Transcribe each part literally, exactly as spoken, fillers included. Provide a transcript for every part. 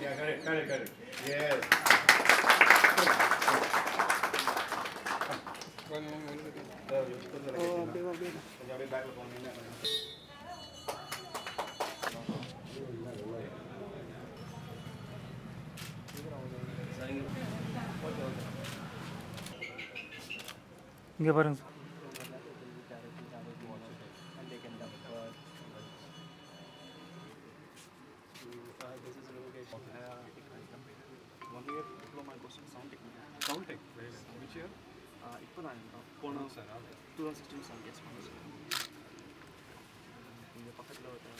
Yeah, correct, correct, correct. Yes. Oh, okay, okay. Jadi back lo phone ini. இங்கே பாருங்க sir. One year diploma course in sound technology. Sound tech. Which year? Uh, இப்போ நான் போன sir two thousand sixteen seven கெட்ஸ் பண்ணேன் sir. இங்கே பக்கத்தில் ஒரு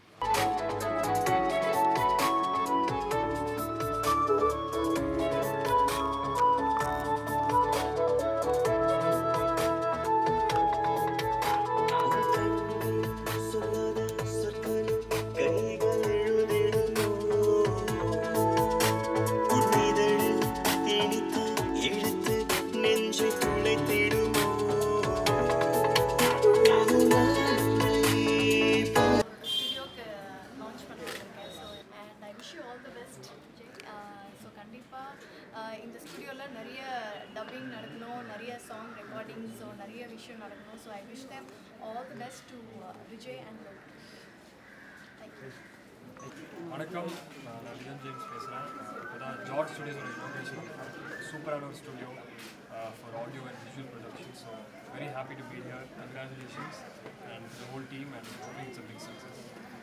இந்த ஸ்டுடியோவில் நிறைய டப்பிங் நடக்கணும், நிறைய சாங் ரெக்கார்டிங்ஸோ நிறைய விஷயம் நடக்கணும். So I wish them all the best to Vijay and Lok. Thank you. வணக்கம், நான் விஜய் ஜேம்ஸ் பேசுகிறேன். இப்போ தான் ஜார்ஜ் ஸ்டுடியோஸோட இனாக்ரேஷன். சூப்பரான ஒரு studio for audio and visual production. So very happy to be here. Congratulations and the whole team and hoping it's a big success.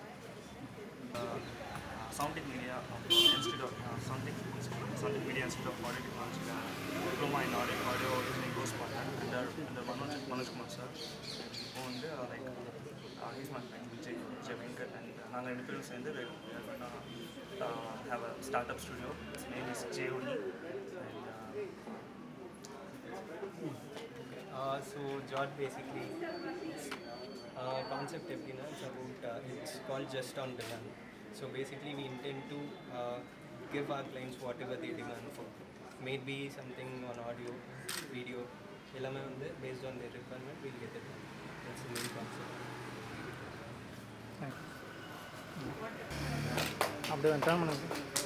Soundtech Media Institute of uh, Soundtech Soundtech Media Institute of Audio Technology diploma in audio audio engineering course பண்ணேன் under under Manoj Manoj Kumar sir. இப்போ வந்து like uh, he's my friend Vijay Vijay Venkat and நாங்கள் ரெண்டு பேரும் சேர்ந்து we are gonna uh, have a startup studio. Its name is J O D. And uh, uh, so George basically uh, concept எப்படின்னா it's about uh, it's called Just on Demand. So basically we intend to uh, give our clients whatever they demand for. Maybe something on audio, video, எல்லாமே வந்து based on their requirement we'll get it done. That's the main concept. அப்படியே turn பண்ணுங்க.